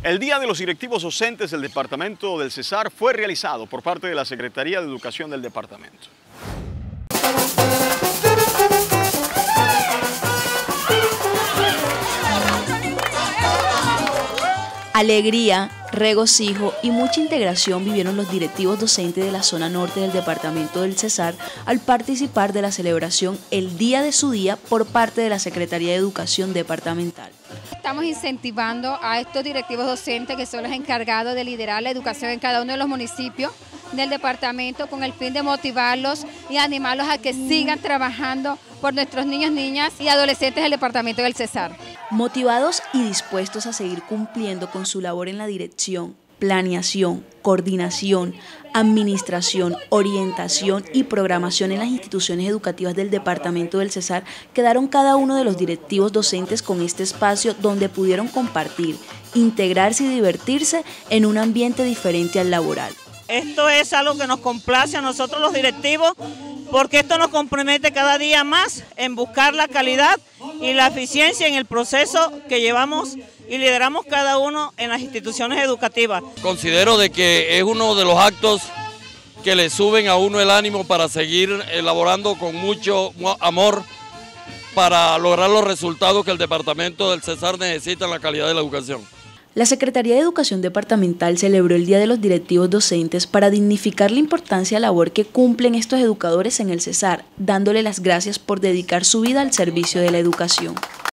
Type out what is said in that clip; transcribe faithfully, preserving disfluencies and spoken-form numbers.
El Día de los Directivos Docentes del Departamento del Cesar fue realizado por parte de la Secretaría de Educación del Departamento. Alegría, regocijo y mucha integración vivieron los directivos docentes de la zona norte del departamento del Cesar al participar de la celebración El Día de su Día por parte de la Secretaría de Educación Departamental. Estamos incentivando a estos directivos docentes que son los encargados de liderar la educación en cada uno de los municipios del departamento con el fin de motivarlos y animarlos a que sigan trabajando por nuestros niños, niñas y adolescentes del departamento del Cesar. Motivados y dispuestos a seguir cumpliendo con su labor en la dirección, planeación, coordinación, administración, orientación y programación en las instituciones educativas del departamento del Cesar, quedaron cada uno de los directivos docentes con este espacio donde pudieron compartir, integrarse y divertirse en un ambiente diferente al laboral. Esto es algo que nos complace a nosotros los directivos porque esto nos compromete cada día más en buscar la calidad y la eficiencia en el proceso que llevamos y lideramos cada uno en las instituciones educativas. Considero de que es uno de los actos que le suben a uno el ánimo para seguir elaborando con mucho amor para lograr los resultados que el departamento del Cesar necesita en la calidad de la educación. La Secretaría de Educación Departamental celebró el Día de los Directivos Docentes para dignificar la importancia labor que cumplen estos educadores en el Cesar, dándole las gracias por dedicar su vida al servicio de la educación.